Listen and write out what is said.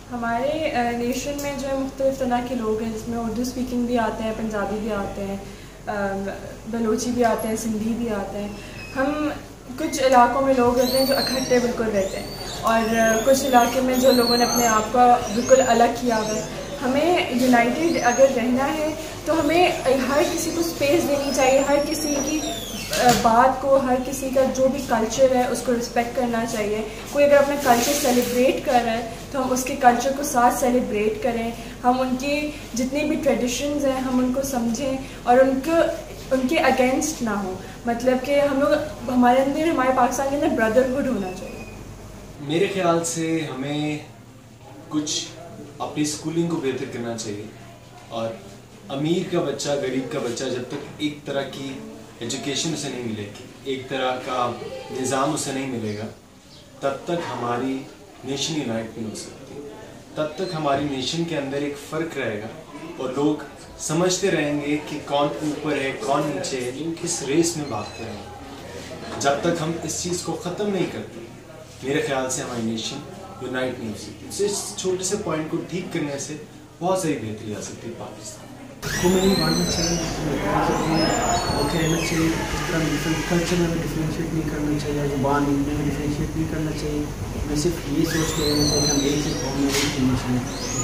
ہمارے نیشن میں جو ہے مختلف طرح کے لوگ ہیں، جس میں اردو اسپیکنگ بھی آتے ہیں، پنجابی بھی آتے ہیں، بلوچی بھی آتے ہیں، سندھی بھی آتے ہیں. ہم کچھ علاقوں میں لوگ رہتے ہیں جو اکٹھے بالکل رہتے ہیں، اور کچھ علاقے میں جو لوگوں نے اپنے آپ کا بالکل الگ کیا ہوا ہے. ہمیں یونائٹیڈ اگر رہنا ہے تو ہمیں ہر کسی کو اسپیس دینی چاہیے، ہر کسی کی بات کو، ہر کسی کا جو بھی کلچر ہے اس کو رسپیکٹ کرنا چاہیے. کوئی اگر اپنا کلچر سیلیبریٹ کر رہا ہے تو ہم اس کے کلچر کو ساتھ سیلیبریٹ کریں. ہم ان کی جتنی بھی ٹریڈیشنز ہیں ہم ان کو سمجھیں اور ان کے اگینسٹ نہ ہوں. مطلب کہ ہم لوگ، ہمارے اندر، ہمارے پاکستان کے اندر بردرہڈ ہونا چاہیے. میرے خیال سے ہمیں کچھ اپنی اسکولنگ کو بہتر کرنا چاہیے، اور امیر کا بچہ، غریب کا بچہ جب تک ایک طرح کی ایجوکیشن اسے نہیں ملے گی، ایک طرح کا نظام اسے نہیں ملے گا، تب تک ہماری نیشن یونائٹ نہیں ہو سکتی. تب تک ہماری نیشن کے اندر ایک فرق رہے گا اور لوگ سمجھتے رہیں گے کہ کون اوپر ہے کون نیچے ہے، لوگ کس ریس میں بھاگتے رہیں گے. جب تک ہم اس چیز کو ختم نہیں کرتے میرے خیال سے ہماری نیشن یونائٹ نہیں ہو سکتی. اس چھوٹے سے پوائنٹ کو ٹھیک کرنے سے بہت ساری بہتری آ سکتی ہے پاکستان. کو میں نہیں ماننا چاہیے، کہنا چاہیے اس طرح ڈفرینٹ کلچر میں بھی ڈفرینشیٹ نہیں کرنا چاہیے، زبان میں بھی ڈفرینشیٹ نہیں کرنا چاہیے. میں صرف یہ سوچ کے رہنا چاہیے کہ ہم ایک ہی قوم میں ایک ہی نیشن ہیں.